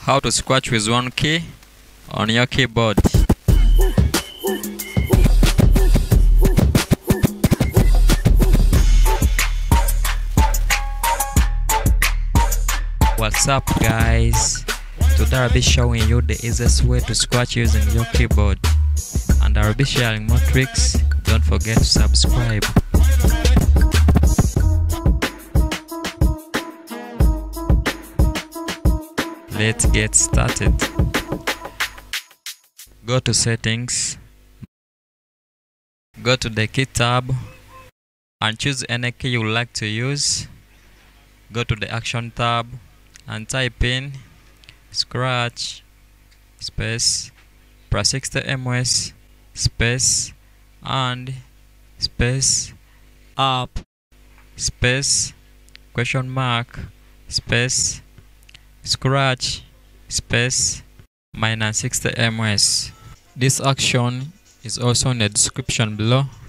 How to scratch with one key on your keyboard. What's up guys? Today I'll be showing you the easiest way to scratch using your keyboard, and I'll be sharing more tricks. Don't forget to subscribe. Let's get started. Go to settings, go to the key tab and choose any key you would like to use. Go to the action tab and type in scratch space press 60 ms space and space up space question mark space scratch space minus 60 ms. This action is also in the description below.